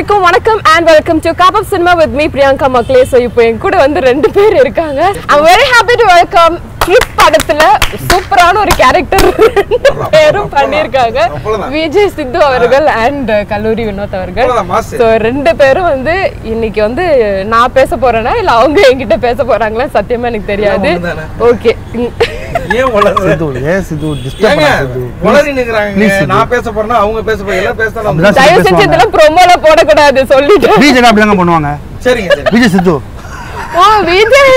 எல்லாருக்கும் வணக்கம் and welcome to Cup of Cinema with me Priyanka மக்களே. So இப்போ என் கூட வந்து ரெண்டு பேர் இருக்காங்க. I'm very happy to welcome trip படத்துல சூப்பரான ஒரு கேரக்டர் பேரும் பண்ணிருக்காங்க. விஜய் சித்து அவர்கள் and கல்லூரி வினோத் அவர்கள். So ரெண்டு பேரும் வந்து இன்னைக்கு வந்து நான் பேச போறேனா இல்ல அவங்க என்கிட்ட பேச போறாங்களா சத்தியமா எனக்கு தெரியாது. ஓகே. ஏன் வளருது? ஏன் சிது டிஸ்டர்ப் பண்ணுது? வளரி நிங்கறாங்க. நான் பேச போறேனா அவங்க பேச போறீங்க. எல்லாம் பேசலாம். தயவு செஞ்சு இதெல்லாம் ப்ரோமோல போட கூடாது சொல்லிட்டேன். விஜய் அப்படிங்க பண்ணுவாங்க. சரிங்க சரி. விஜய் சித்து. ஓ விஜய்.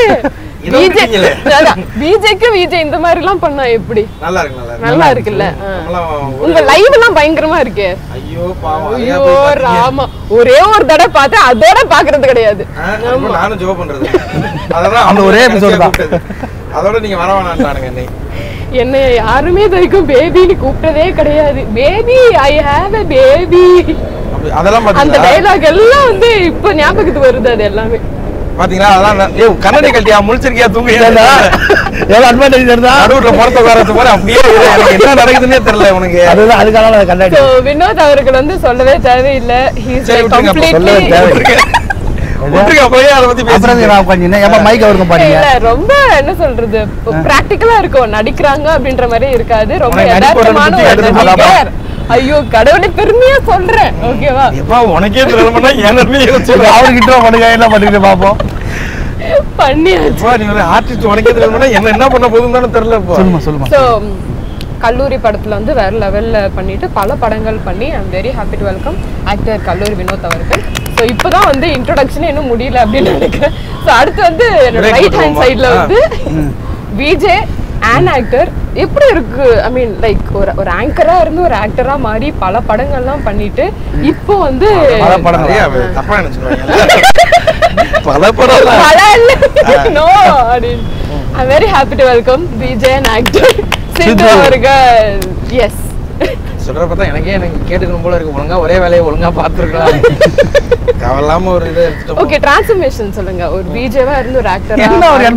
விஜய்க்கு விஜய் இந்த மாதிரி எல்லாம் பண்ணா எப்படி? நல்லா இருக்கு நல்லா இருக்குல்ல. உங்க லைவ் எல்லாம் பயங்கரமா இருக்கு. ஐயோ பாவம். ஐயோ ராமா ஒரே ஒரு தடவை பார்த்தா அதோட பாக்குறது கிடையாது. நானும் ஜோ பண்றது. அதெல்லாம் அந்த ஒரே எபிசோட் தான். அதோட நீங்க வர வேணாம்ட்டானுங்க என்னை யாருமே இதுவரைக்கும் பேபின்னு கூப்பிட்டதே கிடையாது. Baby I have a baby அதெல்லாம் அந்த டயலாக் எல்லாம் வந்து இப்ப ஞாபகத்துக்கு வருது. அது எல்லாமே பாத்தீங்களா? அதெல்லாம் ஏய் கண்ணாடி கழட்டியா முழிச்சிருக்கியா தூங்கிட்டா எவ்வளவு அட்வான்டேஜ் இருந்தா நடுவுல போறத வரது போற அப்படியே எனக்கு என்ன நடக்குதுன்னே தெரியல உனக்கு. அதுதான் அதுக்கான கண்ணாடி. சோ வினோத் அவர்கள் வந்து சொல்லவே தேவையில்லை. ஹி இஸ் கம்ப்ளீட்லி உட்றீங்க போய் அத பத்தி பேசுறீங்க. நான் கொஞ்சம் ஏப்பா மைக் அவருக்கு பாருங்க. இல்ல ரொம்ப என்ன சொல்றது பிராக்டிகலா இருக்கும். நடிக்கறாங்க அப்படின்ற மாதிரி இருக்காது. ரொம்ப யதார்த்தமான ஒரு நடிகர். ஐயோ கடவுளே பெருமையா சொல்றேன். ஓகேவா? எப்பா உனக்கே தெரியலனா எனமே யோசிச்சு அவர்கிட்ட பண்ணுங்க என்ன பண்ணிட்டு பாப்போம். பண்ணியாச்சு. நீ ஒரு ஆர்டிஸ்ட் உனக்கே தெரியலனா என்ன பண்ண போகுதுன்னு தெரியல. சொல்லுமா. சோ கல்லூரி படத்துல வந்து வேற லெவல்ல பண்ணிட்டு பல படங்கள் பண்ணி I am very happy to welcome actor Kalloori Vinoth அவர்கள். ஸோ இப்போதான் வந்து இன்ட்ரோடக்ஷனே இன்னும் முடியல அப்படின்னு நினைக்கிறேன். ஸோ அடுத்து வந்து என்னோட ரைட் ஹேண்ட் சைட்ல வந்து விஜய் அண்ட் ஆக்டர் எப்படி இருக்கு? ஐ மீன் லைக் ஒரு ஆங்கரா இருந்து ஒரு ஆக்டரா மாறி பல படங்கள்லாம் பண்ணிட்டு இப்போ வந்து தப்பா நினைச்சுருவாங்க. No I am very happy to welcome Vijay and actor Sidhu அவர்கள். எஸ் சொல்ற பார்த்தா எனக்கே எனக்கு கேட்டுக்கணும் போல இருக்கு. ஒழுங்கா ஒரே வேலையை ஒழுங்கா பார்த்துருக்கலாம். கவலாம ஒரு இதை எடுத்துட்டோம். ஓகே டிரான்ஸ்ஃபர்மேஷன் சொல்லுங்க. ஒரு விஜேவா இருந்து ஒரு ஆக்டரா என்ன ஒரு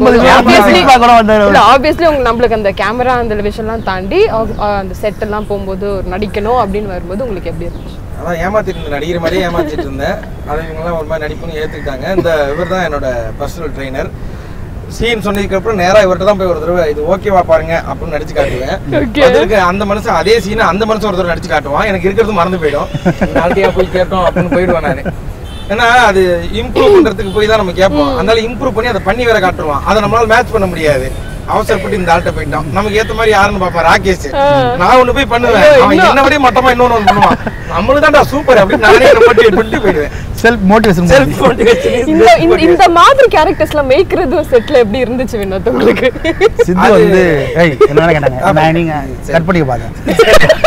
80 ஆப்வியஸ்லி உங்களுக்கு நம்மளுக்கு அந்த கேமரா அந்த விஷயம்லாம் தாண்டி அந்த செட் எல்லாம் போகும்போது ஒரு நடிக்கணும் அப்படின்னு வரும்போது உங்களுக்கு எப்படி இருந்துச்சு? அதான் ஏமாத்திட்டு இருந்தேன். நடிக்கிற மாதிரியே ஏமாத்திட்டு இருந்தேன். அதை இவங்கெல்லாம் ஒரு மாதிரி நடிப்புன்னு ஏற்றுக்கிட்டாங்க. இந்த இவர் தான் என்னோட பர்சனல் ட்ரெயினர். சீன் சொன்னதுக்கு அப்புறம் நேரா இவர்கிட்ட தான் போய் ஒரு தடவை இது ஓகேவா பாருங்க அப்படின்னு நடிச்சு காட்டுவேன். அதுக்கு அந்த மனுஷன் அதே சீனை அந்த மனுஷன் ஒரு தடவை நடிச்சு காட்டுவான். எனக்கு இருக்கிறது மறந்து போயிடும். நாளைக்கே போய் கேட்டோம் அப்படின்னு போயிடுவேன் நான். ஏன்னா அது இம்ப்ரூவ் பண்றதுக்கு போய் தான் நம்ம கேட்போம். அதனால இம்ப்ரூவ் பண்ணி அதை பண்ணி வேற காட்டுருவான். அதை நம்மளால மேட்ச் பண்ண முடியாது. அவசரப்பட்டு இந்த ஆள்கிட்ட போயிட்டோம். நமக்கு ஏத்த மாதிரி யாருன்னு பாப்பா ராகேஷ். நான் ஒண்ணு போய் பண்ணுவேன். அவன் என்ன விட மட்டமா இன்னொன்னு பண்ணுவான். நம்மளும் தான்டா சூப்பர் அப்படின்னு நானே மோட்டிவேட் பண்ணிட்டு போயிடுவேன். Self motivation. இந்த மாதிரி கேரக்டர்ஸ்லாம் மேய்க்கிறது செட்ல எப்படி இருந்துச்சு வினோத் உங்களுக்கு? சித்து வந்து ஏய் என்ன கேட்டாங்க நான் நீங்க கட் பண்ணி பாருங்க.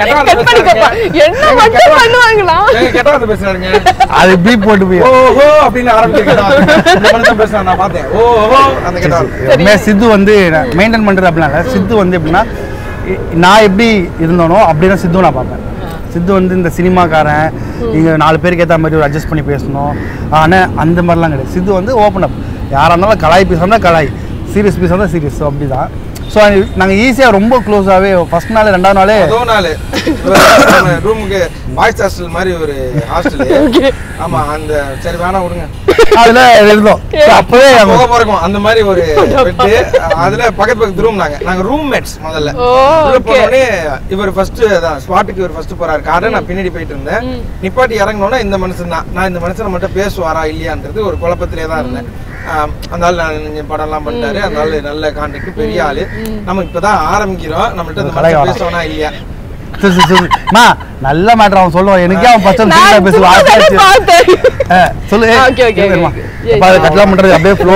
என்ன மட்டும் பண்ணுவாங்களா? கேட்டா வந்து பேசுறாங்க. அது பீப் போட்டு போய் ஓஹோ அப்படின்னு ஆரம்பிக்கிறாங்க. இந்த மனுஷன் பேசுறான் நான் பார்த்தேன். ஓஹோ அந்த கேட்டா சித்து வந்து மெயின்டைன் பண்றது அப்படின்னா சித்து வந்து எப்படின்னா நான் எப்படி இருந்தோனோ அப்படிதான் சித்து நான் பார்ப்பேன். சித்து வந்து இந்த சினிமாக்காரன் இங்கே 4 பேருக்கு ஏற்ற மாதிரி ஒரு அட்ஜஸ்ட் பண்ணி பேசணும். ஆனால் அந்த மாதிரிலாம் கிடையாது. சித்து வந்து ஓப்பன் அப். யாராக இருந்தாலும் கலாய் பீஸ் வந்தால் கலாய், சீரியஸ் பீஸ் வந்தால் சீரியஸ். ஸோ அப்படி தான். ஸோ நாங்கள் ஈஸியாக ரொம்ப க்ளோஸாகவே ஃபர்ஸ்ட் நாள் 2வது நாளே ரூமுக்கு பாய்ஸ் ஹாஸ்டல் மாதிரி ஒரு ஹாஸ்டல். ஆமா அந்த சரி வேணா விடுங்க. அதுல இருந்தோம். அப்பவே போறோம் அந்த மாதிரி ஒரு பெட்டு. அதுல பக்கத்து ரூம். நாங்க ரூம்மேட்ஸ் முதல்ல. போனோடனே இவர் ஃபர்ஸ்ட் ஸ்பாட்டுக்கு இவர் ஃபர்ஸ்ட் போறாரு. காரை நான் பின்னாடி போயிட்டு இருந்தேன். நிப்பாட்டி இறங்கினோன்னா இந்த மனுஷன் தான். நான் இந்த மனுஷன் மட்டும் பேசுவாரா இல்லையான்றது ஒரு குழப்பத்திலே தான் இருந்தேன். அந்த ஆள் நான் படம் எல்லாம் பண்ணிட்டாரு. அந்த ஆள் நல்ல கான்டாக்ட் பெரிய ஆளு. நம்ம இப்பதான் ஆரம்பிக்கிறோம். நம்மள்ட்ட பேசுவானா இல்லையா நல்ல மேட்டர் அவன் சொல்லுவான். எனக்கே அவன் பச்சை பேசுவான். சொல்லு கட்டலாம் பண்றது அப்படியே ஃப்ளோ.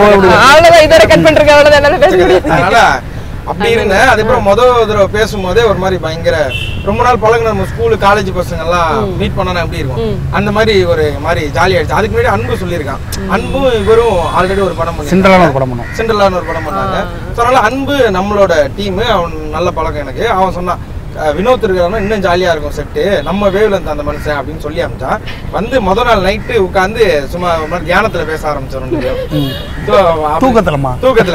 அதனால அப்படி இருந்தேன். அதுக்கப்புறம் முதல் தடவை பேசும்போதே ஒரு மாதிரி பயங்கர ரொம்ப நாள் பழகின நம்ம ஸ்கூலு காலேஜ் பசங்க எல்லாம் மீட் பண்ணா எப்படி இருக்கும் அந்த மாதிரி ஒரு மாதிரி ஜாலி ஆயிடுச்சு. அதுக்கு முன்னாடி அன்பு சொல்லியிருக்கான். அன்பும் இவரும் ஆல்ரெடி ஒரு படம் பண்ணி சிண்டலான ஒரு படம் பண்ணாங்க. ஸோ அதனால அன்பு நம்மளோட டீமு. அவன் நல்ல பழக்கம் எனக்கு. அவன் சொன்னான் வினோத் இருக்கிறவனா இன்னும் ஜாலியா இருக்கும் செட்டு. நம்ம வேவ்ல இருந்த அந்த மனுஷன் அப்படின்னு சொல்லி அனுப்பிச்சான். வந்து முதல் நாள் நைட்டு உட்காந்து சும்மா தியானத்துல பேச ஆரம்பிச்சிடும். தூக்கத்துல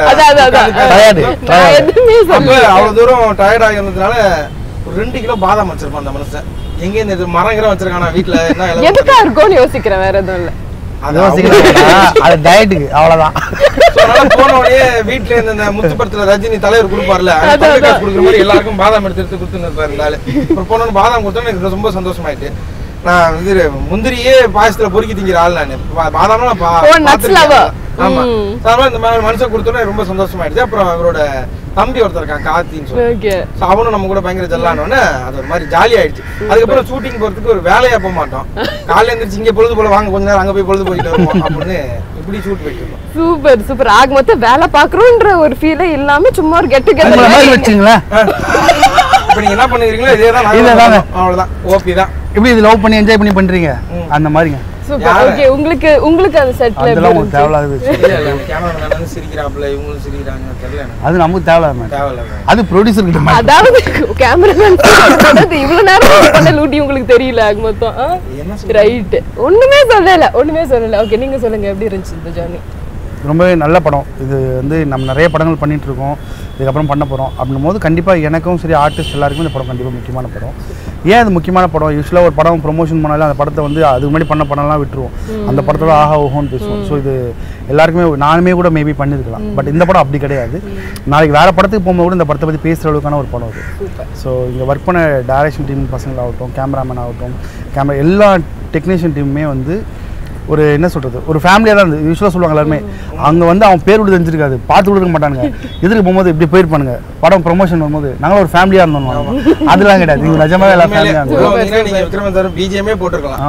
அவ்வளவு தூரம் டயர்ட் ஆகிருந்ததுனால ஒரு 2 கிலோ பாதாம் வச்சிருப்பான் அந்த மனுஷன். எங்க இந்த மரங்கிற வச்சிருக்கானா வீட்டுல என்ன எதுக்கா இருக்கும்னு யோசிக்கிறேன், வேற எதுவும் இல்ல. அது டயட்டுக்கு அவ்வளவுதான். போன உடனே வீட்டுல இந்த முத்து படத்துல ரஜினி தலைவர் கொடுப்பாருல, கொடுக்குற மாதிரி எல்லாருக்கும் பாதாம் எடுத்து கொடுத்துருந்தாரு இருந்தாலும். அப்புறம் போன பாதாம் கொடுத்தோன்னு எனக்கு ரொம்ப சந்தோஷமாயிட்டு. நான் வந்து முந்திரியே பாயசத்துல பொறுக்கி திங்கிற ஆள் நானு. பாதாம்லாம் ஆமா, இந்த மாதிரி மனுஷன் கொடுத்தோன்னே ரொம்ப சந்தோஷமாயிடுச்சு. அப்புறம் அவரோட தம்பி ஒருத்தர் இருக்கான் கார்த்தின்னு சொல்லி, அவனும் நம்ம கூட பயங்கர ஜல்லானோன்னு அது ஒரு மாதிரி ஜாலி ஆயிடுச்சு. அதுக்கப்புறம் ஷூட்டிங் போறதுக்கு ஒரு வேலையா போக மாட்டோம். காலையில எழுந்திரிச்சு இங்க பொழுது போல வாங்க, கொஞ்ச நேரம் அங்க போய் பொழுது போயிட்டு வருவோம் அப்படின்னு இப்படி ஷூட் போயிட்டு இருக்கோம். Super super. ஆக மொத்தம் வேலை பாக்குறோன்ற ஒரு ஃபீலே இல்லாம சும்மா ஒரு கெட் டுகெதர் வச்சுங்களேன். இப்ப நீங்க என்ன பண்ணுவீங்களோ இதேதான், அவ்வளவுதான். ஓகே தான். எப்படி இது லவ் பண்ணி என்ஜாய் பண்ணி பண்றீங்க அந்த மாதிரிங்க. சூப்பர். ஓகே, உங்களுக்கு அந்த செட்ல அதெல்லாம் உங்களுக்கு தேவையில்லாத விஷயம். கேமராமேன் வந்து சிரிக்கிறாப்ல, இவங்களும் சிரிக்கிறாங்க, தெரியல. அது நமக்கு தேவையில்ல. அது ப்ரொடியூசர் கிட்ட. அதாவது கேமராமேன் சொல்றது இவ்வளவு நேரம் பண்ண லூட்டி உங்களுக்கு தெரியல ஆக மொத்தம். ரைட். ஒண்ணுமே சொல்லல. ஓகே, நீங்க சொல்லுங்க, எப்படி இருந்துச்சு இந்த ஜர்னி? ரொம்பவே நல்ல படம் இது. வந்து நம்ம நிறைய படங்கள் பண்ணிட்டு இருக்கோம், இதுக்கப்புறம் பண்ண போகிறோம். அப்படின்னும் போது கண்டிப்பாக எனக்கும் சரி ஆர்டிஸ்ட் எல்லாருக்குமே இந்த படம் கண்டிப்பாக முக்கியமான படம். ஏன் அது முக்கியமான படம்? யூஸ்வலாக ஒரு படம் ப்ரொமோஷன் பண்ணாலும் அந்த படத்தை வந்து அதுக்கு முன்னாடி பண்ண படம்லாம் விட்டுருவோம், அந்த படத்தோட ஆஹா ஓஹோன்னு பேசுவோம். ஸோ இது எல்லாருக்குமே நானுமே கூட மேபி பண்ணியிருக்கலாம். பட் இந்த படம் அப்படி கிடையாது. நாளைக்கு வேறு படத்துக்கு போகும்போது கூட இந்த படத்தை பற்றி பேசுகிற அளவுக்கான ஒரு படம் அது. ஸோ இங்கே ஒர்க் பண்ண டைரக்ஷன் டீம் பசங்களாகட்டும், கேமராமேன் ஆகட்டும், எல்லா டெக்னீஷியன் டீமுமே வந்து ஒரு என்ன சொல்கிறது, ஒரு ஃபேமிலியாக தான் இருந்தது. யூஸ்வலாக சொல்லுவாங்க எல்லாருமே, அங்கே வந்து அவன் பேர் விட்டு தெரிஞ்சிருக்காது, பார்த்து விட மாட்டானுங்க. எதிர்க்கு போகும்போது இப்படி போயிருப்பானுங்க, படம் ப்ரொமோஷன் வரும்போது நாங்களும் ஒரு ஃபேமிலியாக இருந்தோம். அதெல்லாம் கிடையாது, நீங்கள் நிஜமாவே எல்லாம் ஃபேமிலியாக இருந்தோம். பிஜிஎம்மே போட்டுருக்கலாம்.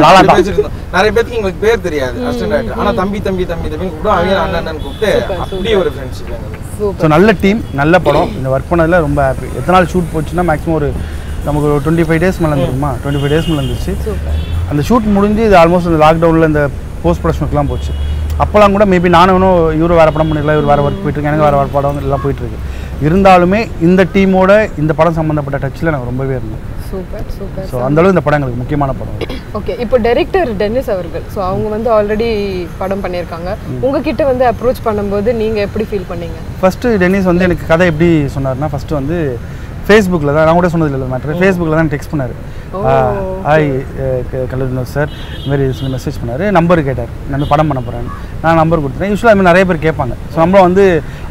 நிறைய பேருக்கு எங்களுக்கு பேர் தெரியாது, ஆனால் தம்பி கூப்பிட்டு அவங்க அண்ணன் கூப்பிட்டு அப்படியே ஒரு ஃப்ரெண்ட்ஷிப். ஸோ நல்ல டீம், நல்ல படம். இந்த ஒர்க் பண்ணதில் ரொம்ப ஹாப்பி. எத்தனை நாள் ஷூட் போச்சுன்னா மேக்ஸிமம் ஒரு நமக்கு ஒரு 25 days மேலே இருந்துருமா, 25 days மேலே இருந்துச்சு. அந்த ஷூட் முடிஞ்சு இது ஆல்மோஸ்ட் இந்த லாக்டவுனில் இந்த போஸ்ட் ப்ரொடக்ஷனுக்குலாம் போச்சு. அப்போலாம் கூட மேபி நானும் இவரு வேறு படம் பண்ணிருக்கலாம், இவர் வேறு ஒர்க் போயிட்டுருக்கு, எனக்கு வேறு படம் எல்லாம் போயிட்டுருக்கு. இருந்தாலுமே இந்த டீமோட இந்த படம் சம்மந்தப்பட்ட டச்சில் எனக்கு ரொம்பவே இருந்தேன். சூப்பர். ஸோ அந்தளவு இந்த படம் எங்களுக்கு முக்கியமான படம். ஓகே, இப்போ டைரக்டர் டென்னிஸ் அவர்கள், ஸோ அவங்க வந்து ஆல்ரெடி படம் பண்ணியிருக்காங்க. உங்ககிட்ட வந்து அப்ரோச் பண்ணும்போது நீங்கள் எப்படி ஃபீல் பண்ணீங்க? ஃபஸ்ட்டு டென்னிஸ் வந்து எனக்கு கதை எப்படி சொன்னார்னா, ஃபஸ்ட்டு வந்து ஃபேஸ்புக்கில் தான், நான் கூட சொன்னது இல்லை மேட்ரு, ஃபேஸ்புக்கில் தான் டெக்ஸ்ட் பண்ணார். ஹாய் கல்லூரி வினோத் சார், இதுமாரி சொல்லி மெசேஜ் பண்ணார். நம்பர் கேட்டார், நான் படம் பண்ண போகிறேன். நான் நம்பர் கொடுத்துட்டேன். யூஸ்வலாக அதுமாதிரி நிறைய பேர் கேட்பாங்க. ஸோ நம்மளும் வந்து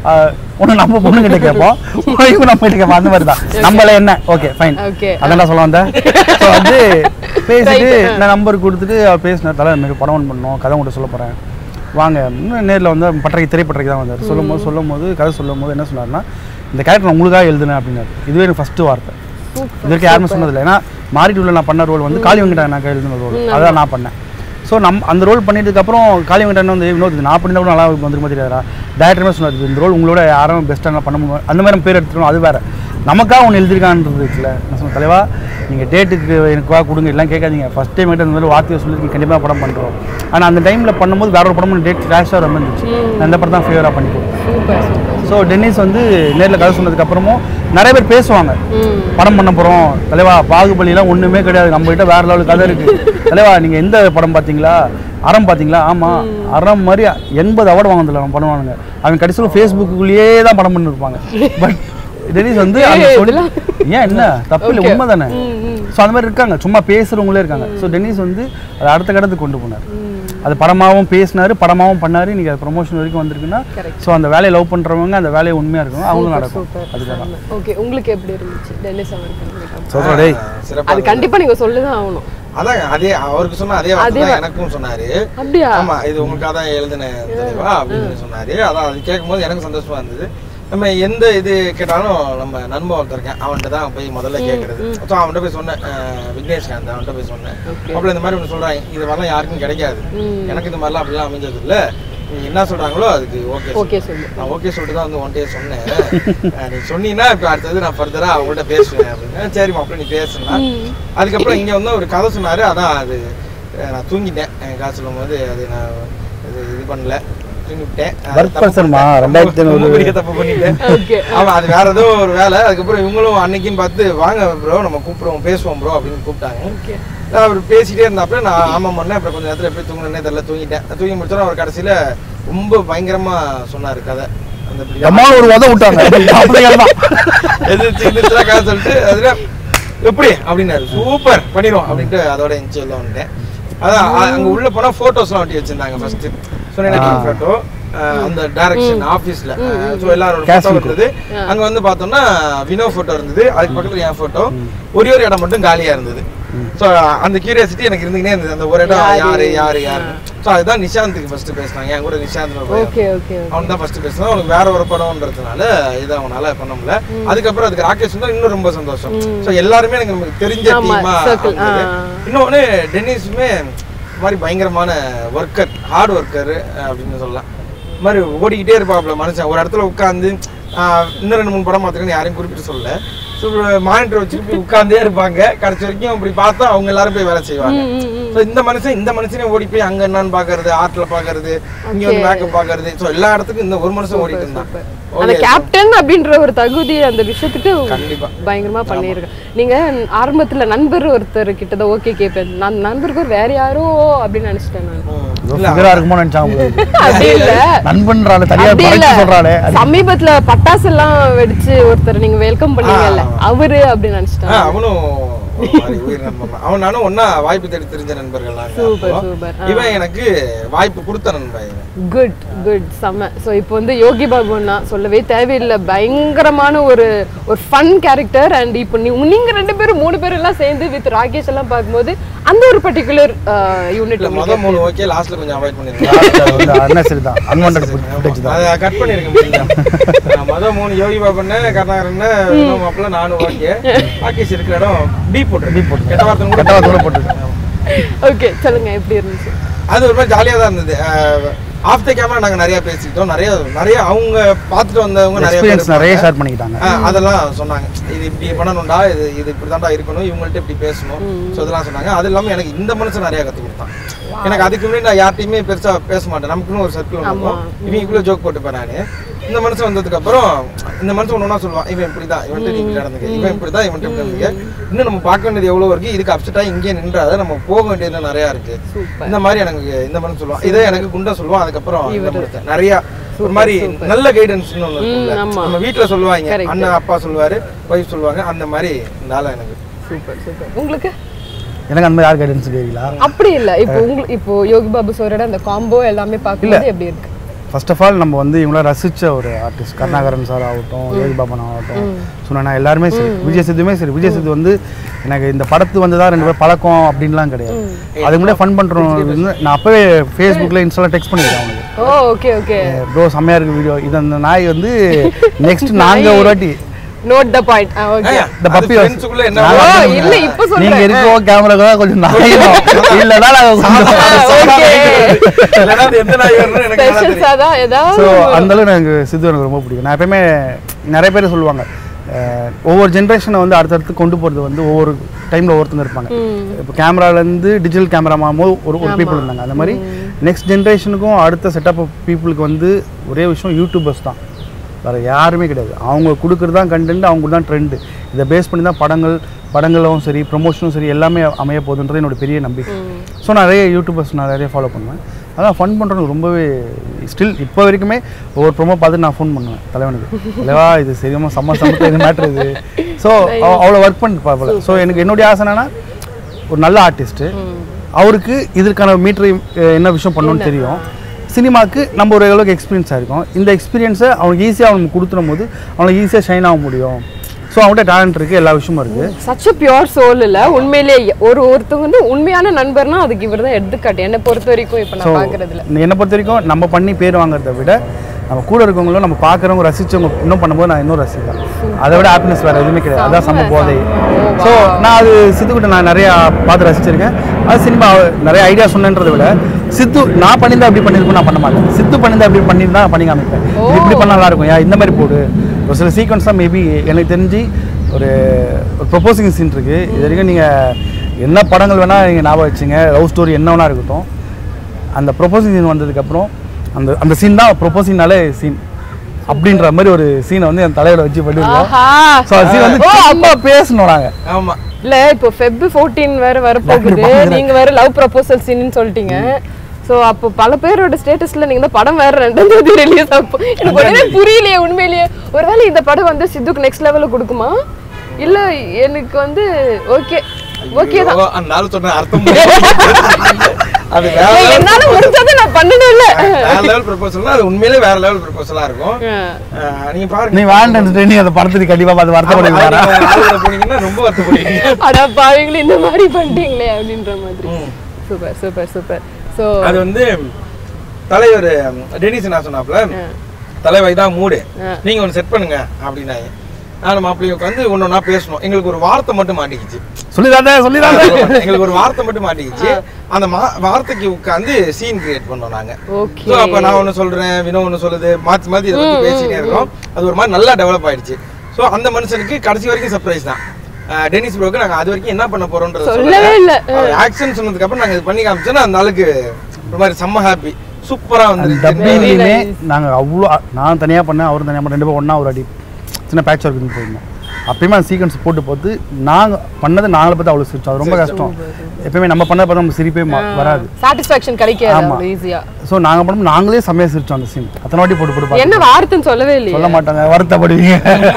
ஒன்று நம்ம பொண்ணுக்கிட்ட கேட்போம், இவங்க நம்ம கிட்ட கேட்போம், அந்த மாதிரி தான். நம்மள என்ன ஓகே ஃபைன், அதான் சொல்ல வந்தேன். ஸோ வந்து பேசிட்டு நான் நம்பர் கொடுத்துட்டு அவர் பேசினார், தலை இந்த படம் ஒன்று பண்ணோம், கதை உங்கள்கிட்ட சொல்ல போகிறேன், வாங்க. இன்னும் நேரில் வந்து திரைப்பட்டறைக்கு தான் வந்தார். சொல்லும் போது கதை சொல்லும் போது என்ன சொன்னார்னா, இந்த கேரக்டர் உங்களுக்காக எழுதுனேன் அப்படின்னாரு. இதுவே எனக்கு ஃபஸ்ட்டு வார்த்தை. இதற்கு யாருமே சொன்னதில்லை. ஏன்னா மாறிட்டுள்ள நான் பண்ண ரோல் வந்து காளி வெங்கடா எனக்கு எழுதுன ரோல், அதான் நான் பண்ணேன். ஸோ அந்த ரோல் பண்ணிட்டதுக்கப்புறம் காளி வெங்கடா வந்து வினோத் நான் பண்ணியிருந்தா கூட நல்லா வந்துருமா தெரியாதா, டேரக்டருமே சொன்னார், இந்த ரோல் உங்களோட யாரும் பெஸ்ட்டாக பண்ண முடியும், அந்த மாதிரி பேர் எடுத்துக்கணும், அது வேறு. நமக்காக ஒன்று எழுதிருக்கான்றது இருக்குல்ல. நான் சொன்ன தலைவா, நீங்கள் டேட்டுக்கு எனக்கு கொடுங்க, எல்லாம் கேட்காதீங்க, ஃபஸ்ட் டைம் கிட்ட இந்த மாதிரி வார்த்தையை சொல்லியிருக்கீங்க, கண்டிப்பாக படம் பண்ணுறோம். ஆனால் அந்த டைமில் பண்ணும்போது வேற ஒரு படமும் டேட் கிராஷாக ரொம்ப இருந்துச்சு. அந்த படம் தான் ஃபேவராக பண்ணி கொடுத்தேன். ஸோ டென்னிஸ் வந்து நேரில் கதை சொன்னதுக்கப்புறமும் நிறைய பேர் பேசுவாங்க, படம் பண்ண போகிறோம் தலைவா, பாகுபலிலாம் ஒன்றுமே கிடையாது, நம்மகிட்ட வேற லெவலுக்கு கதை இருக்குது தலைவா, நீங்கள் எந்த படம் பார்த்தீங்களா, அறம் பார்த்தீங்களா, ஆமாம் அறம் மாதிரி 80 அவார்டு வாங்கினதில்ல நம்ம பண்ணுவானுங்க. அவங்க கடைசியில் ஃபேஸ்புக்குள்ளேயே தான் படம் பண்ணிருப்பாங்க. பட் டென்னிஸ் வந்து ஏன் என்ன தப்பு இல்லை, உண்மை தானே. ஸோ அந்த மாதிரி இருக்காங்க, சும்மா பேசுகிறவங்களே இருக்காங்க. ஸோ டென்னிஸ் வந்து அதை அடுத்த கடத்துக்கு கொண்டு போனார். அது படமாகவும் பேசினார், படமாகவும் பண்ணார். இன்றைக்கி அது ப்ரொமோஷன் வரைக்கும் வந்திருக்குன்னா, ஸோ அந்த வேலையை லவ் பண்ணுறவங்க அந்த வேலையை உண்மையாக இருக்கணும், அவங்களும் நடக்கும். அதுக்காக ஓகே, உங்களுக்கு எப்படி இருந்துச்சு டென்னிஸ் அவர்கள்? சொல்கிறே அது கண்டிப்பாக நீங்கள் சொல்லி தான் ஆகணும். அதான் அதே அவருக்கு சொன்ன அதே வார்த்தை எனக்கும் சொன்னாரு. அப்படியா? ஆமா, இது உங்களுக்காக தான் எழுதினேன் தெளிவா அப்படின்னு சொன்னாரு. அதான் அது கேட்கும்போது எனக்கு சந்தோஷமா இருந்தது. நம்ம எந்த இது கேட்டாலும் நம்ம நண்பன் ஒருத்தருக்கேன், அவன்கிட்ட தான் போய் முதல்ல கேட்கறது. ஸோ அவன்கிட்ட போய் சொன்னேன், விக்னேஷ்காந்த் அவன்கிட்ட போய் சொன்னேன். அப்படி இந்த மாதிரி ஒன்று சொல்றாங்க, இது மாதிரிலாம் யாருக்கும் கிடைக்காது, எனக்கு இந்த மாதிரிலாம் அப்படிலாம் அமைஞ்சது இல்லை, நீ என்ன சொல்றாங்களோ அதுக்கு ஓகே சொல்லு. நான் ஓகே சொல்லிட்டு தான் வந்து ஒன்டே சொன்னேன். நீ சொன்னீங்கன்னா இப்போ அடுத்தது நான் ஃபர்தரா அவங்கள்ட்ட பேசுவேன் அப்படின்னு. சரிம்மா அப்படி நீ பேசுனா. அதுக்கப்புறம் இங்கே வந்து ஒரு கதை சொன்னாரு. அதான் அது நான் தூங்கிட்டேன் கதை சொல்லும் போது, அது நான் இது பண்ணல, வேற ஏதோ ஒரு வேலை. அதுக்கப்புறம் இவங்களும் அன்னைக்குன்னு பார்த்து வாங்க ப்ரோ நம்ம கூப்பிடுவோம் பேசுவோம் ப்ரோ அப்படின்னு கூப்பிட்டாங்க. அவர் பேசிட்டே இருந்தாப்புல நான் ஆமா பண்ணேன். அப்புறம் கொஞ்சம் நேரத்தில் எப்படி தூங்கினே தெரியல, தூங்கிட்டேன். தூங்கி முடிச்சோன்னா அவர் கடைசியில ரொம்ப பயங்கரமா சொன்னாரு கதை. அந்த ஒரு உத விட்டாங்க கதை சொல்லிட்டு அதுல எப்படி அப்படின்னாரு. சூப்பர் பண்ணிடுவோம் அப்படின்ட்டு அதோட என்ஜாய் எல்லாம் வந்துட்டேன். அதான் அங்கே உள்ள போனால் ஃபோட்டோஸ்லாம் ஒட்டி வச்சிருந்தாங்க ஃபர்ஸ்ட். ஸோ எனக்கு ஃபோட்டோ அந்த டைரக்ஷன் ஆஃபீஸில் ஸோ எல்லாரோட ஃபோட்டோ இருந்தது. அங்கே வந்து பார்த்தோம்னா வினோ ஃபோட்டோ இருந்தது, அதுக்கு பக்கத்தில் என் ஃபோட்டோ. ஒரே ஒரு இடம் மட்டும் காலியாக இருந்தது. ஸோ அந்த கியூரியாசிட்டி எனக்கு இருந்துக்கிட்டே இருந்தது, அந்த ஒரு இடம் யாரு. ஸோ அதுதான் நிஷாந்துக்கு ஃபர்ஸ்ட் பேசினாங்க. என் கூட நிஷாந்த் அவன் தான் ஃபர்ஸ்ட் பேசினான். அவனுக்கு வேற ஒரு படம்ன்றதுனால இதை அவனால பண்ண முடியல. அதுக்கப்புறம் அதுக்கு ராகேஷ் வந்து இன்னும் ரொம்ப சந்தோஷம். ஸோ எல்லாருமே எனக்கு நமக்கு தெரிஞ்ச டீமா. இன்னொன்று டென்னிஸுமே மாதிரி பயங்கரமான ஒர்க்கர், ஹார்ட் ஒர்க்கர் அப்படின்னு சொல்லலாம். இது மாதிரி ஓடிக்கிட்டே இருப்பாப்புல மனுஷன். ஒரு இடத்துல உட்காந்து இன்னும் 2-3 படம் பார்த்துக்கன்னு யாரையும் குறிப்பிட்டு சொல்லல. ஸோ மானிட்டர் வச்சுட்டு உட்கார்ந்தே இருப்பாங்க. கடைசி வரைக்கும் அப்படி பார்த்தா அவங்க எல்லாரும் போய் வேலை செய்வாங்க. ஸோ இந்த மனுஷனே ஓடி போய் அங்கே என்னன்னு பார்க்கறது, ஆர்ட்ல பார்க்கறது, இங்கே வந்து மேக்கப் பார்க்கறது. ஸோ எல்லா இடத்துக்கும் இந்த ஒரு மனுஷன் ஓடிட்டு இருந்தாங்க. அந்த கேப்டன் அப்படின்ற ஒரு தகுதி அந்த விஷயத்துக்கு பயங்கரமா பண்ணிருக்கேன். நீங்க ஆரம்பத்துல நண்பர் ஒருத்தர் கிட்ட ஓகே கேட்பேன், நான் நண்பருக்கு வேற யாரோ அப்படின்னு நினைச்சிட்டேன். சமீபத்துல பட்டாசு எல்லாம் வெடிச்சு ஒருத்தர் நீங்க வெல்கம் பண்ணீங்கல்ல, அவரு அப்படின்னு நினைச்சிட்டேன். அவனும் அவன் நானும் ஒன்னா வாய்ப்பு தேடி தெரிஞ்ச நண்பர்கள். இவன் எனக்கு வாய்ப்பு கொடுத்த நண்பன். குட் குட் செம்ம. ஸோ இப்போ வந்து யோகி பாபுன்னா சொல்லவே தேவையில்லை, பயங்கரமான ஒரு ஃபன் கேரக்டர். அண்ட் இப்போ நீங்க 2 பேரும் 3 பேரும் எல்லாம் சேர்ந்து வித் ராகேஷ் எல்லாம் பார்க்கும்போது அந்த ஒரு பர்டிகுலர் யூனிட்ல முதல் 3 ஓகே, லாஸ்ட்ல கொஞ்சம் அவாய்ட் பண்ணிருக்கேன். அன்னசரிதான் அன்வான்டட் ஃபுட்டேஜ் தான் அத கட் பண்ணிருக்கேன். முதல் 3 யோகி பாபுன்னு கருணாகரன் அப்பல நானும் ஓகே. ராகேஷ் இருக்கிற இடம் டி போட்டு கெட்ட வார்த்தை கூட போட்டுருக்கேன். ஓகே சொல்லுங்க எப்படி இருந்துச்சு? அது ஒரு மாதிரி ஜாலியா தான் இருந்தது. ஆஃப் த கேமரா நாங்க நிறைய பேசிக்கிட்டோம். நிறைய அவங்க பார்த்துட்டு வந்தவங்க நிறைய ஷேர் பண்ணிக்கிட்டாங்க. அதெல்லாம் சொன்னாங்க, இது இப்படி பண்ணணும்டா, இது இப்படிதான்டா இருக்கணும், இவங்கள்ட்ட இப்படி பேசணும். ஸோ இதெல்லாம் சொன்னாங்க. அது இல்லாமல் எனக்கு இந்த மனுஷன் நிறைய கற்றுக் கொடுத்தான். எனக்கு அதுக்கு முன்னாடி நான் யார்ட்டையுமே பெருசா பேச மாட்டேன். நமக்குன்னு ஒரு சர்க்கிள் இருக்கும். இவங்களுக்குள்ள ஜோக் போட்டுப்பேன் நானு. இந்த மனுஷன் வந்ததுக்கு அப்புறம் இந்த மனுஷன் ஒன்னா சொல்லுவான், இவன் இப்படிதான், இவன்ட்டு நீ இப்படி நடந்துக்க, இவன் இப்படிதான், இவன்ட்டு இப்படி நடந்துக்க, இன்னும் நம்ம பார்க்க வேண்டியது எவ்வளவு இருக்கு, இதுக்கு அப்செட்டா இங்கே நின்றாத, நம்ம போக வேண்டியது நிறைய இருக்கு. இந்த மாதிரி எனக்கு இந்த மனுஷன் சொல்லுவான். இதே எனக்கு குண்டா சொல்லுவான். அதுக்கப்புறம் நிறைய ஒரு மாதிரி நல்ல கைடன்ஸ் நம்ம வீட்டுல சொல்லுவாங்க, அண்ணன் அப்பா சொல்லுவாரு, ஒய்ஃப் சொல்லுவாங்க. அந்த மாதிரி இருந்தாலும் எனக்கு சூப்பர் சூப்பர். உங்களுக்கு எனக்கு அந்த மாதிரி யார் கைடன்ஸ் கேட்கல அப்படி இல்லை. இப்போ யோகி பாபு சாரோட அந்த காம்போ எல்லாமே பார்க்கும்போது எப்படி இருக்கு? ஃபர்ஸ்ட் ஆஃப் ஆல் நம்ம வந்து இவங்கள ரசித்த ஒரு ஆர்டிஸ்ட் கருணாகரன் சார் ஆகட்டும், யோகி பாபன் ஆகட்டும், சொன்னா எல்லாருமே சரி, விஜய் சித்துமே சரி. விஜய் சித்து வந்து எனக்கு இந்த படத்து வந்து தான் 2 பேர் பழக்கம் அப்படின்லாம் கிடையாது. அதுக்கு முன்னாடி ஃபன் பண்ணுறோம். நான் அப்போவே ஃபேஸ்புக்கில் இன்ஸ்டாவில் டெக்ஸ்ட் பண்ணியிருக்கேன் அவனுக்கு. ஓகே ஓகே ப்ரோ செம்மையாக இருக்கு வீடியோ. இது அந்த நாய் வந்து நெக்ஸ்ட் நாங்கள் ஒரு வாட்டி note the point. Okay the puppy ஃப்ரெண்ட்ஸ்க்குள்ள என்ன இல்ல இப்ப சொல்றேன், நீங்க இருக்கோ கேமராக்கு கொஞ்சம் நாயிடும் இல்லனா ஓகே இல்லனா எந்த நாய் வரணும் எனக்கு ஸ்பெஷல் சாதா ஏதாவது. சோ அந்த அளவுக்கு எனக்கு சித்து எனக்கு ரொம்ப பிடிக்கும். நான் எப்பவுமே நிறைய பேர் சொல்லுவாங்க, ஒவ்வொரு ஜென்ரேஷனை வந்து அடுத்தடுத்து கொண்டு போகிறது வந்து ஒவ்வொரு டைமில் ஒவ்வொருத்தங்க இருப்பாங்க. இப்போ கேமராலேருந்து டிஜிட்டல் கேமரா மாமோ ஒரு பீப்புள் இருந்தாங்க. அந்த மாதிரி நெக்ஸ்ட் ஜென்ரேஷனுக்கும் அடுத்த செட்டப் பீப்புளுக்கு வந்து ஒரே விஷயம் யூடியூபர்ஸ் தான், வேறு யாருமே கிடையாது. அவங்க கொடுக்குறது தான் கண்டென்ட், அவங்க தான் ட்ரெண்டு. இதை பேஸ் பண்ணி தான் படங்களும் சரி, ப்ரொமோஷனும் சரி எல்லாமே அமைய போகுதுன்றது என்னோட பெரிய நம்பிக்கை. ஸோ நிறைய யூடியூபர்ஸ் நான் நிறைய ஃபாலோ பண்ணுவேன். அதான் ஃபன் பண்ணுறது ரொம்பவே ஸ்டில் இப்போ வரைக்குமே ஒவ்வொரு ப்ரொமோ பார்த்து நான் ஃபோன் பண்ணுவேன் தலைவனுக்கு, தலைவா இது சரியாக சம்மந்தம் இது மேட்ரு இது. ஸோ அவ்வளோ ஒர்க் பண்ணிட்டு பார்ப்பல. ஸோ எனக்கு என்னுடைய ஆசை என்னன்னா, ஒரு நல்ல ஆர்டிஸ்ட்டு, அவருக்கு இதற்கான மீட்ரு என்ன விஷயம் பண்ணணும்னு தெரியும். சினிமாவுக்கு நம்ம ஒரு அளவுக்கு எக்ஸ்பீரியன்ஸாக இருக்கும். இந்த எக்ஸ்பீரியன்ஸை அவனுக்கு ஈஸியாக அவனுக்கு கொடுத்துடும் போது அவனுக்கு ஈஸியாக ஷைன் ஆக முடியும். ஸோ அவங்கள்ட்ட டேலண்ட் இருக்குது, எல்லா விஷயமும் இருக்குது. சச் அ பியூர் சோல் இல்லை உண்மையிலேயே. ஒருத்தவங்க வந்து உண்மையான நண்பர்னா அதுக்கு இவர் தான் எடுத்துக்காட்டு என்னை பொறுத்த வரைக்கும். இப்போ நான் பார்க்குறதுல என்னை பொறுத்த வரைக்கும் நம்ம பண்ணி பேர் வாங்குறத விட நம்ம கூட இருக்கவங்களும் நம்ம பார்க்குறவங்க ரசித்தவங்க இன்னும் பண்ணும்போது நான் இன்னும் ரசிப்பேன். அதை விட ஹாப்பினஸ் வேறு எதுவுமே கிடையாது. அதான் செம்ம போதை. ஸோ நான் அது சித்துக்கிட்ட நான் நிறையா பார்த்து ரசிச்சிருக்கேன். அது சினிமா நிறைய ஐடியா சொன்னேன்றதை விட சித்து நான் பண்ணியிருந்தா அப்படி பண்ணியிருக்கோம் நான் பண்ண மாட்டேன். சித்து பண்ணியிருந்தா அப்படி பண்ணியிருந்தா நான் பண்ணி காமிப்பேன். இப்படி பண்ண நல்லா இருக்கும், இந்த மாதிரி போடு. ஒரு சில சீக்வன்ஸ் தான் மேபி எனக்கு தெரிஞ்சு ஒரு ப்ரொப்போசிங் சீன் இருக்குது. இது வரைக்கும் நீங்கள் என்ன படங்கள் வேணால் நீங்கள் ஞாபகம் வச்சுங்க, லவ் ஸ்டோரி என்ன வேணா இருக்கட்டும், அந்த ப்ரொப்போசிங் சீன் வந்ததுக்கப்புறம் அந்த சீன் தான் ப்ரொப்போசிங்னாலே சீன் அப்படின்ற மாதிரி ஒரு சீனை வந்து என் தலையில வச்சு பண்ணிருக்கோம். ஸோ அது சீன் வந்து அப்பா பேசணும் நாங்கள். ஆமாம் இல்லை இப்போ Feb 14 வேறு வரப்போகுது, நீங்கள் வேறு லவ் ப்ரொப்போசல் சீன்னு சொல்லிட்டீங்க. ஸோ அப்போ பல பேரோட ஸ்டேட்டஸில் நீங்கள் இந்த படம் வேறு 2ஆம் தேதி ரிலீஸ் ஆகும். எனக்கு ஒன்றுமே புரியலையே உண்மையிலேயே. ஒருவேளை இந்த படம் வந்து சித்துக்கு நெக்ஸ்ட் லெவலில் கொடுக்குமா? இல்ல எனக்கு வந்து ஓகே ஓகே தான். அந்த ஆளு சொன்ன அர்த்தம் அது என்னால முடிஞ்சதை நான் பண்ணணும் இல்ல. வேற லெவல் ப்ரொபோசல்னா அது உண்மையிலேயே வேற லெவல் ப்ரொபோசலா இருக்கும். நீங்க பாருங்க, நீ வேலண்டைன்ஸ் டே நீ அதை படத்துக்கு கண்டிப்பா பார்த்து வருத்தப்படுவீங்க. போனீங்கன்னா ரொம்ப வருத்தப்படுவீங்க. அட பாவீங்களே இந்த மாதிரி பண்ணிட்டீங்களே அப்படின்ற மாதிரி. Super super super. சோ அது வந்து தலைவர் டெனிஸ் என்ன சொன்னாப்ல, தலைவர் இதான் மூடு, நீங்க ஒன்னு செட் பண்ணுங்க அப்படின்னாங்க. நானும் மாப்பிள்ளையும் உட்காந்து ஒன்னொன்னா பேசணும். எங்களுக்கு ஒரு வார்த்தை மட்டும் மாட்டிக்கிச்சு. சொல்லிடாத எங்களுக்கு ஒரு வார்த்தை மட்டும் மாட்டிக்கிச்சு. அந்த வார்த்தைக்கு உட்காந்து சீன் கிரியேட் பண்ணோம் நாங்க. ஓகே. அப்ப நான் ஒண்ணு சொல்றேன், வினோ ஒண்ணு சொல்லுது, மாத்தி மாத்தி இதை பத்தி பேசிட்டே இருக்கோம். அது ஒரு மாதிரி நல்லா டெவலப் ஆயிடுச்சு. சோ அந்த மனுஷனுக்கு கடைசி வரைக்கும் சர்ப்ரைஸ் தான். டெனிஸ் ப்ரோக்கு நாங்க அது வரைக்கும் என்ன பண்ண போறோம்ன்றது சொல்லவே இல்ல. ஆக்ஷன் சொன்னதுக்கு அப்புறம் நாங்க இது பண்ணி காமிச்சோன்னா அந்த ஆளுக்கு ஒரு மாதிரி செம்ம ஹாப்பி. சூப்பரா வந்து டப்பிங்லயுமே நாங்க அவ்வளோ, நான் தனியா பண்ணேன், அவரும் தனியா பண்ண, ரெண்டு பேரும் ஒண்ணா ஒரு அடி சின்ன பேட்ச் ஒர்க் போயிருந்தோம். அப்பயுமே அந்த சீக்வன்ஸ் போட்டு பார்த்து நாங்கள் பண்ணது நாங்களே பார்த்து அவ்வளோ சிரிச்சோம். அது ரொம்ப கஷ்டம். எப்பயுமே நம்ம பண்ணதை பார்த்து நம்ம சிரிப்பே வராது, சாட்டிஸ்ஃபேக்ஷன் கிடைக்காது ஈஸியா. ஸோ நாங்கள் பண்ணும்போது நாங்களே செம்மையாக சிரிச்சோம். அந்த சீன் அத்தனை வாட்டி போட்டு போட்டு என்ன வார்த்தைன்னு சொல்லவே இல்லையா? சொல்ல மாட்டாங்க, வருத்தப்படுவீங்க.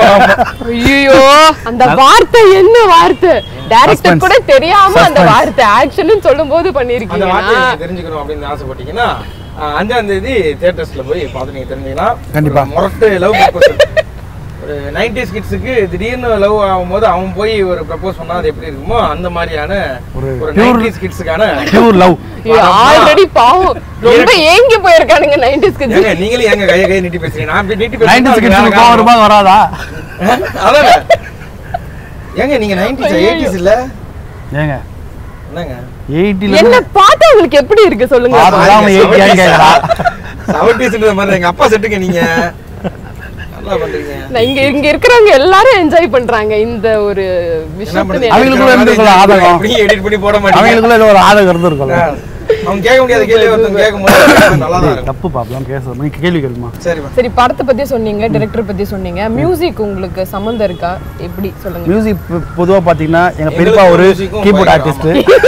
ஐயோ அந்த வார்த்தை என்ன வார்த்தை, டைரக்டர் கூட தெரியாம அந்த வார்த்தை ஆக்ஷன் சொல்லும்போது பண்ணிருக்கீங்க. அந்த வார்த்தை தெரிஞ்சுக்கணும் அப்படின்னு ஆசைப்பட்டீங்கன்னா 5ஆம் தேதி தியேட்டர்ஸ்ல போய் பார்த்து நீங்க தெரிஞ்சீங்கன்னா கண்டிப்பா மொரட்டு லவ் ப்ரொபோசல். ஒரு 90s கிட்ஸுக்கு திடீர்னு லவ் ஆகும்போது அவன் போய் ஒரு ப்ரப்போஸ் பண்ணா அது எப்படி இருக்குமோ அந்த மாதிரியான ஒரு 90s கிட்ஸுக்கான பியூர் லவ். ஆல்ரெடி பாவம் ரொம்ப ஏங்கி போயிருக்கானுங்க 90s கிட்ஸ். ஏங்க நீங்களே எங்க கையை நீட்டி பேசுறீங்க, நான் அப்படி நீட்டி 90s கிட்ஸ்க்கு கோவம் வருமா வராதா? அதான் ஏங்க நீங்க 90s 80s இல்ல ஏங்க என்னங்க 80ல என்ன பார்த்தா உங்களுக்கு எப்படி இருக்கு சொல்லுங்க. அதான் 80 ஏன் கேக்குறா? 70sன்ற மாதிரி எங்க அப்பா செட்டுங்க நீங்க நல்லா பண்றீங்க. நான் இங்க இருக்கிறவங்க எல்லாரும் என்ஜாய் பண்றாங்க இந்த ஒரு விஷயத்தை. அவங்களுக்குள்ள இருந்துக்குள்ள ஆதகம் அப்படியே எடிட் பண்ணி போட மாட்டீங்க. அவங்களுக்குள்ள ஏதோ ஒரு ஆதகம் இருந்திருக்கும்ல. அவங்க கேட்க முடியாத கேள்வி ஒருத்தன் கேட்கும்போது நல்லா தான் இருக்கும். தப்பு பாப்பலாம் கேஸ் நீ கேள்வி கேளுமா. சரி படத்தை பத்தி சொன்னீங்க, டைரக்டர் பத்தி சொன்னீங்க, மியூசிக் உங்களுக்கு சம்பந்தம் இருக்கா எப்படி சொல்லுங்க? மியூசிக் பொதுவா பாத்தீங்கன்னா எங்க பெரியப்பா ஒரு கீபோர்ட் ஆர்டிஸ்ட்,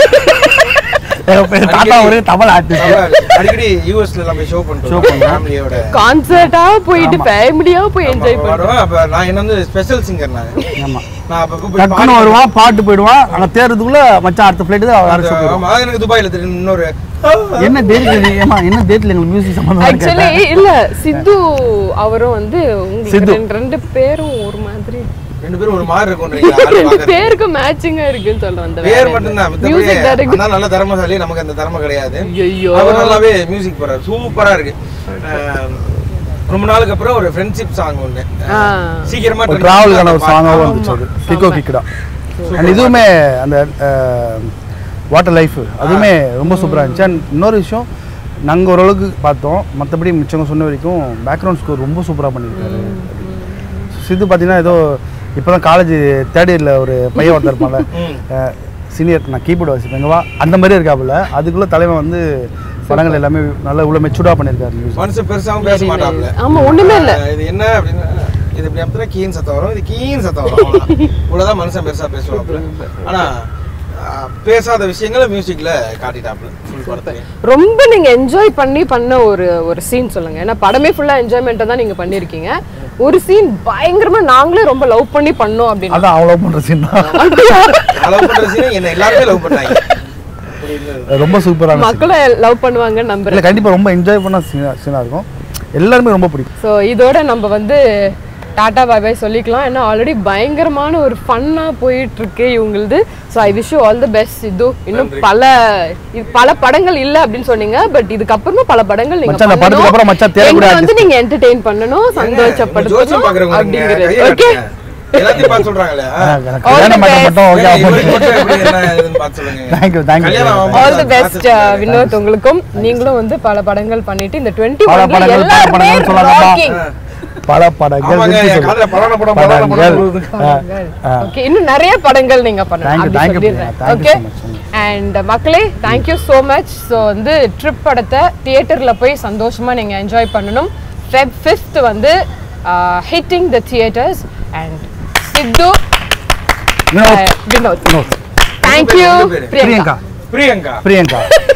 எங்க தாத்தா ஒரு தபல் ஆர்டிஸ்ட். அடிக்கடி யூஎஸ்ல எல்லாம் போய் ஷோ பண்றோம் ஃபேமிலியோட. கான்சர்ட்டா போயிட்டு ஃபேமிலியா போய் என்ஜாய் பண்ணுவோம். அப்ப நான் என்ன வந்து ஸ்பெஷல் சிங்கர் நான். ஆமா நான் அப்ப போய் டக்குனு வருவான், பாட்டு போயிடுவான், அங்க தேர்றதுக்குள்ள மச்சான் அடுத்த ஃளைட் தான் வர சொல்லுவாங்க. ஆமா எனக்கு துபாயில தெரியும் இன்னொரு என்ன டேட்ல ஏமா என்ன டேட்ல எங்களுக்கு மியூசிக் சம்பந்தமா இருக்கு. ஆக்சுவலி இல்ல சித்து அவரும் வந்து உங்களுக்கு ரெண்டு பேரும் ஒரு மாதிரி, ரெண்டு பேரும் ஒரு மாதிரி இருக்கும்ன்றீங்க. ரெண்டு பேருக்கு மேட்சிங்கா இருக்குன்னு சொல்றேன். அந்த பேர் மட்டும் தான், மியூசிக் டைரக்டர் அண்ணா நல்ல திறமைசாலி, நமக்கு அந்த திறமை கிடையாது. ஐயோ அவர் நல்லாவே மியூசிக் போறாரு, சூப்பரா இருக்கு. ரொம்ப நாளுக்கு அப்புறம் ஒரு ஃப்ரெண்ட்ஷிப் சாங் ஒண்ணு சீக்கிரமா டிராவலுக்கான ஒரு சாங்காவும் வந்துச்சு, கிக்கோ கிக்கடா. அண்ட் இதுவுமே அந்த வாட்டர் லைஃப் அதுவுமே ரொம்ப சூப்பராக இருந்துச்சு. அண்ட் இன்னொரு விஷயம் நாங்கள் ஓரளவுக்கு பார்த்தோம், மற்றபடி மிச்சவங்க சொன்ன வரைக்கும் பேக்ரவுண்ட் ஸ்கோர் ரொம்ப சூப்பராக பண்ணியிருக்காரு. சித்து பார்த்தீங்கன்னா ஏதோ இப்போ தான் காலேஜ் தேர்ட் இயரில் ஒரு பையன் ஒருத்தர் இருப்பான்ல சீனியர், நான் கீபோர்டு வாசிப்பேங்கவா அந்த மாதிரி இருக்காப்புல. அதுக்குள்ளே தலைவன் வந்து படங்கள் எல்லாமே நல்லா இவ்வளோ மெச்சூர்டாக பண்ணியிருக்காரு. மனுஷன் பெருசாகவும் பேச மாட்டாப்புல. ஆமா ஒண்ணுமே இல்லை, இது என்ன அப்படின்னா இது இப்படி அப்படின்னா கீன் சத்தம் வரும், இது கீன் சத்தம் வரும், இவ்வளோதான் மனுஷன் பெருசாக பேசுவாப்புல. ஆனால் பேசாத விஷயங்களை மியூசிக்ல காட்டிட்டாப்ல. ரொம்ப நீங்க என்ஜாய் பண்ணி பண்ண ஒரு சீன் சொல்லுங்க. ஏன்னா படமே ஃபுல்லா என்ஜாய்மெண்ட்டா தான் நீங்க பண்ணிருக்கீங்க. ஒரு சீன் பயங்கரமா நாங்களே ரொம்ப லவ் பண்ணி பண்ணோம் அப்படின்னு. அதான் அவ லவ் பண்ற சீன் தான். லவ் பண்ற சீன் என்ன எல்லாரும் லவ் பண்ணாங்க. ரொம்ப சூப்பரா மக்களே லவ் பண்ணுவாங்க நம்புறேன். இல்ல கண்டிப்பா ரொம்ப என்ஜாய் பண்ண சீனா இருக்கும், எல்லாருமே ரொம்ப பிடிக்கும். ஸோ இதோட நம்ம வந்து டாடா பாய் பாய் சொல்லிக்கலாம். ஏன்னா ஆல்ரெடி பயங்கரமான ஒரு ஃபன்னா போயிட்டு இருக்கு இவங்களுது. So I wish you all the best Sidhu. இன்னும் பல படங்கள் இல்ல அப்படின்னு சொன்னீங்க, பட் இதுக்கப்புறமா பல படங்கள் நீங்க படத்துக்கு அப்புறம் மச்சான் தேடக்கூடிய வந்து நீங்க என்டர்டெயின் பண்ணணும், சந்தோஷப்படுத்தணும் அப்படிங்கிறது. ஓகே எல்லாத்தையும் பார்த்து சொல்றாங்களே ஆல் தி பெஸ்ட் வினோத். உங்களுக்கும் நீங்களும் வந்து பல படங்கள் பண்ணிட்டு இந்த 20 பல படங்கள் இன்னும் நிறைய படங்கள் நீங்க பண்ணணும். ஓகே அண்ட் மக்களே தேங்க்யூ ஸோ மச். ஸோ வந்து ட்ரிப் படத்தை தியேட்டர்ல போய் சந்தோஷமா நீங்க என்ஜாய் பண்ணணும். Feb 5th வந்து hitting the theatres. And Sidhu Vinoth thank you. Priyanka Priyanka